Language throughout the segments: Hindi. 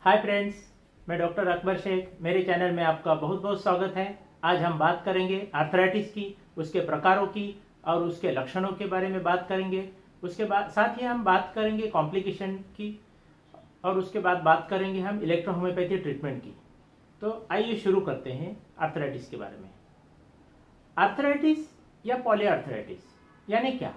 हाय फ्रेंड्स, मैं डॉक्टर अकबर शेख। मेरे चैनल में आपका बहुत बहुत स्वागत है। आज हम बात करेंगे आर्थराइटिस की, उसके प्रकारों की और उसके लक्षणों के बारे में बात करेंगे। उसके बाद साथ ही हम बात करेंगे कॉम्प्लिकेशन की और उसके बाद बात करेंगे हम इलेक्ट्रोहोम्योपैथी ट्रीटमेंट की। तो आइए शुरू करते हैं आर्थराइटिस के बारे में। आर्थराइटिस या पॉलीआर्थराइटिस यानी क्या?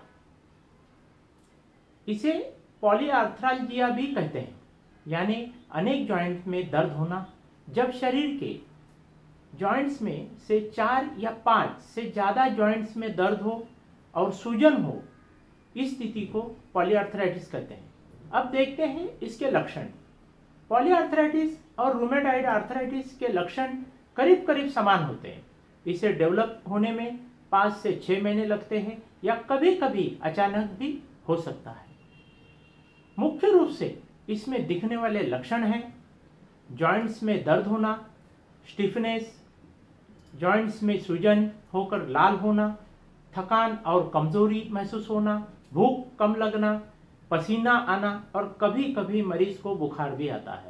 इसे पॉलीआर्थ्राल्जिया भी कहते हैं, यानी अनेक जॉइंट में दर्द होना। जब शरीर के जॉइंट्स में से 4 या 5 से ज्यादा जॉइंट्स में दर्द हो और सूजन हो, इस स्थिति को पॉलीआर्थराइटिस कहते हैं। अब देखते हैं इसके लक्षण। पॉलीआर्थराइटिस और रूमेटॉइड आर्थराइटिस के लक्षण करीब करीब समान होते हैं। इसे डेवलप होने में 5 से 6 महीने लगते हैं या कभी कभी अचानक भी हो सकता है। मुख्य रूप से इसमें दिखने वाले लक्षण हैं जॉइंट्स में दर्द होना, स्टिफनेस, जॉइंट्स में सूजन होकर लाल होना, थकान और कमजोरी महसूस होना, भूख कम लगना, पसीना आना और कभी कभी मरीज को बुखार भी आता है।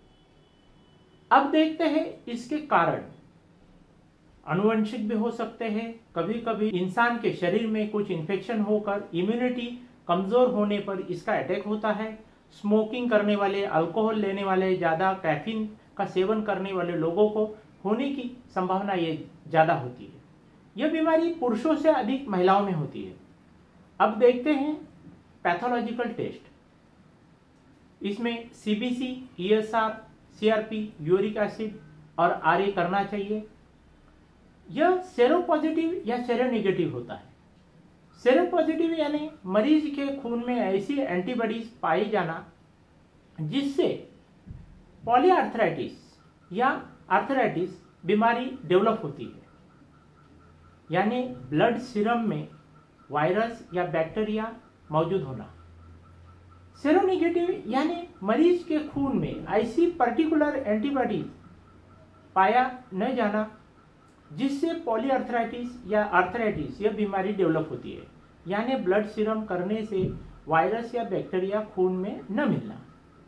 अब देखते हैं इसके कारण। आनुवंशिक भी हो सकते हैं। कभी कभी इंसान के शरीर में कुछ इन्फेक्शन होकर इम्यूनिटी कमजोर होने पर इसका अटैक होता है। स्मोकिंग करने वाले, अल्कोहल लेने वाले, ज्यादा कैफीन का सेवन करने वाले लोगों को होने की संभावना ये ज्यादा होती है। यह बीमारी पुरुषों से अधिक महिलाओं में होती है। अब देखते हैं पैथोलॉजिकल टेस्ट। इसमें CBC, ESR, CRP, uric acid और आरए करना चाहिए। यह सेरोपॉजिटिव या सेरोनेगेटिव होता है। सेरोपॉजिटिव यानी मरीज के खून में ऐसी एंटीबॉडीज पाई जाना जिससे पॉलीआर्थराइटिस या आर्थराइटिस बीमारी डेवलप होती है, यानी ब्लड सीरम में वायरस या बैक्टीरिया मौजूद होना। सेरोनेगेटिव यानी मरीज के खून में ऐसी पर्टिकुलर एंटीबॉडीज पाया न जाना जिससे पॉलीआर्थराइटिस या आर्थराइटिस यह बीमारी डेवलप होती है, यानी ब्लड सीरम करने से वायरस या बैक्टीरिया खून में न मिलना।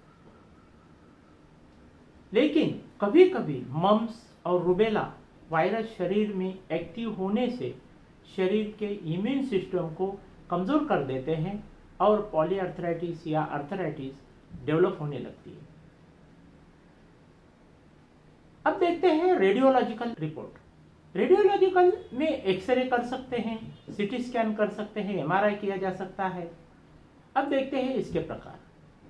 लेकिन कभी कभी मम्स और रूबेला वायरस शरीर में एक्टिव होने से शरीर के इम्यून सिस्टम को कमजोर कर देते हैं और पॉलीआर्थराइटिस या आर्थराइटिस डेवलप होने लगती है। अब देखते हैं रेडियोलॉजिकल रिपोर्ट। रेडियोलॉजिकल में एक्सरे कर सकते हैं, सीटी स्कैन कर सकते हैं, एमआरआई किया जा सकता है। अब देखते हैं इसके प्रकार।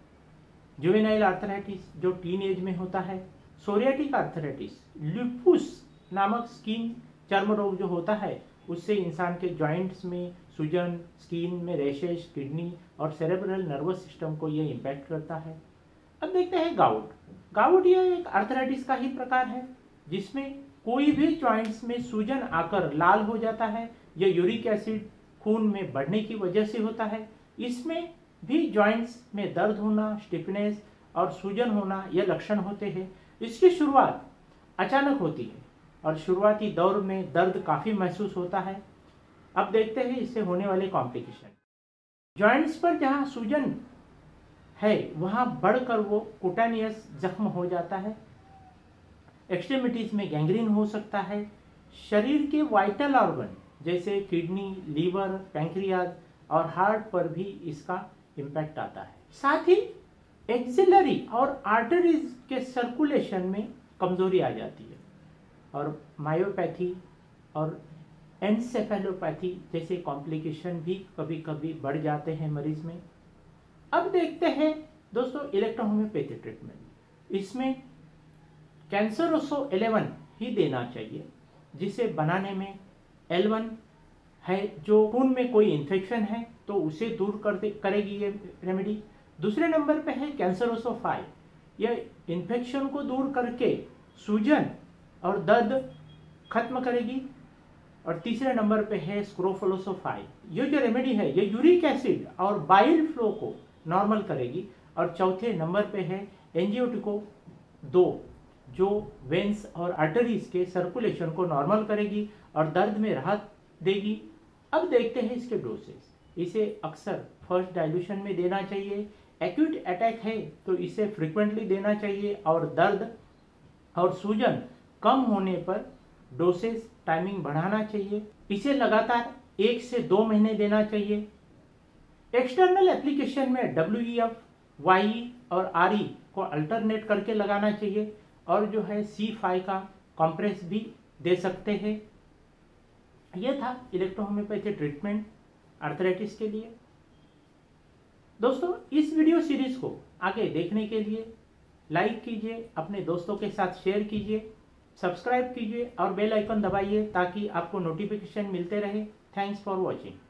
जुवेनाइल आर्थराइटिस जो टीन एज में होता है, सोरियाटिक आर्थराइटिस, लुपुस नामक स्किन चर्म रोग जो होता है उससे इंसान के जॉइंट्स में सूजन, स्किन में रैशेस, किडनी और सेरेब्रल नर्वस सिस्टम को यह इंपैक्ट करता है। अब देखते हैं गाउट। गाउट यह एक आर्थराइटिस का ही प्रकार है जिसमें कोई भी जॉइंट्स में सूजन आकर लाल हो जाता है। यह यूरिक एसिड खून में बढ़ने की वजह से होता है। इसमें भी जॉइंट्स में दर्द होना, स्टिफनेस और सूजन होना यह लक्षण होते हैं। इसकी शुरुआत अचानक होती है और शुरुआती दौर में दर्द काफी महसूस होता है। अब देखते हैं इससे होने वाले कॉम्प्लिकेशन। जॉइंट्स पर जहां सूजन है वहां बढ़कर वो कुटानियस जख्म हो जाता है। एक्सट्रीमिटीज में गैंग्रीन हो सकता है। शरीर के वाइटल ऑर्गन जैसे किडनी, लीवर, पैंक्रियाज और हार्ट पर भी इसका इम्पैक्ट आता है। साथ ही एक्सिलरी और आर्टरीज के सर्कुलेशन में कमजोरी आ जाती है और मायोपैथी और एनसेफेलोपैथी जैसे कॉम्प्लिकेशन भी कभी कभी बढ़ जाते हैं मरीज में। अब देखते हैं दोस्तों इलेक्ट्रोहोम्योपैथी ट्रीटमेंट। इसमें कैंसरोसो 11 ही देना चाहिए, जिसे बनाने में L1 है जो खून में कोई इन्फेक्शन है तो उसे दूर करेगी ये रेमेडी। दूसरे नंबर पे है कैंसरोसो 5, यह इन्फेक्शन को दूर करके सूजन और दर्द खत्म करेगी। और तीसरे नंबर पे है स्क्रोफलोसो 5, ये जो रेमेडी है ये यूरिक एसिड और बाइल फ्लो को नॉर्मल करेगी। और चौथे नंबर पे है एंजियोटिको 2 जो वेन्स और आर्टरीज के सर्कुलेशन को नॉर्मल करेगी और दर्द में राहत देगी। अब देखते हैं इसके डोसेज। इसे अक्सर फर्स्ट डाइल्यूशन में देना चाहिए एक्यूट अटैक है तो इसे फ्रिक्वेंटली देना चाहिए और दर्द और सूजन कम होने पर डोसेज टाइमिंग बढ़ाना चाहिए। इसे लगातार 1 से 2 महीने देना चाहिए। एक्सटर्नल एप्लीकेशन में WEF, YE और RE को अल्टरनेट करके लगाना चाहिए और जो है C5 का कॉम्प्रेस भी दे सकते हैं। यह था इलेक्ट्रोहोम्योपैथी ट्रीटमेंट आर्थराइटिस के लिए। दोस्तों, इस वीडियो सीरीज को आगे देखने के लिए लाइक कीजिए, अपने दोस्तों के साथ शेयर कीजिए, सब्सक्राइब कीजिए और बेल आइकन दबाइए ताकि आपको नोटिफिकेशन मिलते रहे। Thanks for watching.